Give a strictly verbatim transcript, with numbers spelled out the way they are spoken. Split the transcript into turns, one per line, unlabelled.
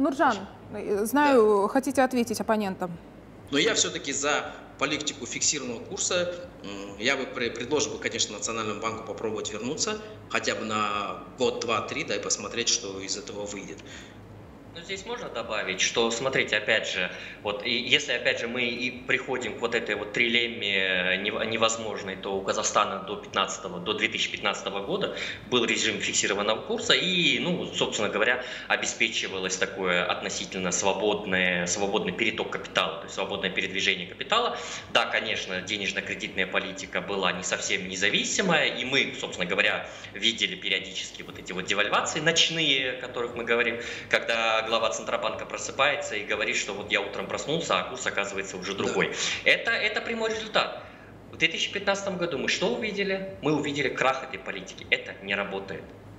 Нуржан, знаю, да. Хотите ответить оппонентам.
Но я все-таки за политику фиксированного курса. Я бы предложил, конечно, Национальному банку попробовать вернуться хотя бы на год, два, три, да, и посмотреть, что из этого выйдет.
Ну, здесь можно добавить, что, смотрите, опять же, вот, и если, опять же, мы и приходим к вот этой вот трилемме невозможной, то у Казахстана до, пятнадцатого, до две тысячи пятнадцатого года был режим фиксированного курса, и, ну, собственно говоря, обеспечивалось такое относительно свободное, свободный переток капитала, то есть свободное передвижение капитала. Да, конечно, денежно-кредитная политика была не совсем независимая, и мы, собственно говоря, видели периодически вот эти вот девальвации ночные, о которых мы говорим, когда глава Центробанка просыпается и говорит, что вот я утром проснулся, а курс оказывается уже другой. Да. Это, это прямой результат. В две тысячи пятнадцатом году мы что увидели? Мы увидели крах этой политики. Это не работает.